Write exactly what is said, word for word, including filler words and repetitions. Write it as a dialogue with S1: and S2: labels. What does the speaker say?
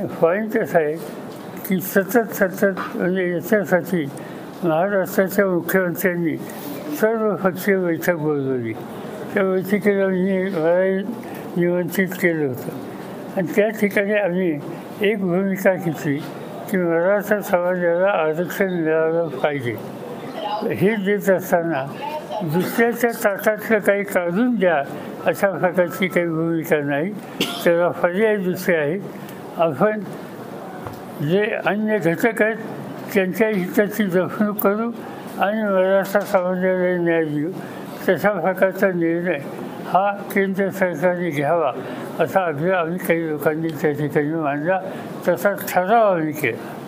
S1: Point असा आहे की सतत सतत म्हणजे याच्यासाठी महाराष्ट्राच्या मुख्यमंत्र्यांनी सर्वपक्षीय बैठक बोलवली. त्या बैठकीला मी मला निमंत्रित केलं होतं आणि त्या ठिकाणी आम्ही एक भूमिका घेतली की मराठा समाजाला आरक्षण मिळालं पाहिजे. हे देत असताना दुसऱ्याच्या ताटातलं काही काढून द्या अशा प्रकारची काही भूमिका नाही. त्याला पर्याय दुसरे आहेत. आपण जे अन्य घटक आहेत त्यांच्या हिताची जपणूक करू आणि मराठा समाजाला न्याय देऊ. तशा प्रकारचा निर्णय हा केंद्र सरकारने घ्यावा असा आग्रह आम्ही काही लोकांनी त्या ठिकाणी मांडला. तसा ठराव आम्ही केला.